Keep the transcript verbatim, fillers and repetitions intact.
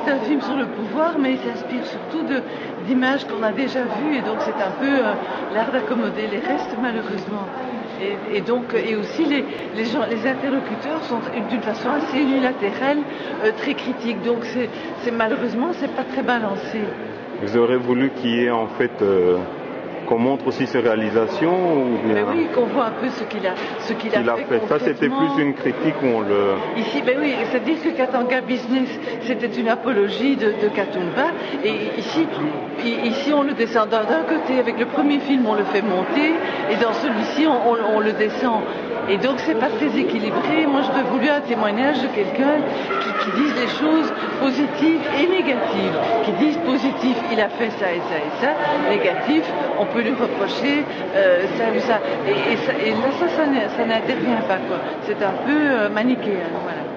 c'est un film sur le pouvoir, mais il s'inspire surtout de, d'images qu'on a déjà vues, et donc c'est un peu euh, l'art d'accommoder les restes, malheureusement. Et, et donc, et aussi les, les, gens, les interlocuteurs sont d'une façon assez unilatérale, euh, très critiques, donc c'est, c'est malheureusement c'est pas très balancé. Vous aurez voulu qu'il y ait en fait euh, qu'on montre aussi ses réalisations ou bien... Mais oui, qu'on voit un peu ce qu'il a, ce qu'il a, qu'il a fait. fait. Ça, c'était plus une critique où on le... Ici, ben oui, c'est-à-dire que Katanga Business, c'était une apologie de, de Katumba, et ici, ici, on le descend d'un côté. Avec le premier film, on le fait monter, et dans celui-ci, on, on, on le descend. Et donc, c'est pas très équilibré. Moi, je veux voulu un témoignage de quelqu'un qui, qui dise les choses positives et négatives. Qui dise positif, il a fait ça et ça et ça. Négatif, on peut lui reprocher euh, ça ou ça. Et, et, ça, et là, ça, ça, ça n'intervient pas, quoi. C'est un peu euh, manichéen, voilà.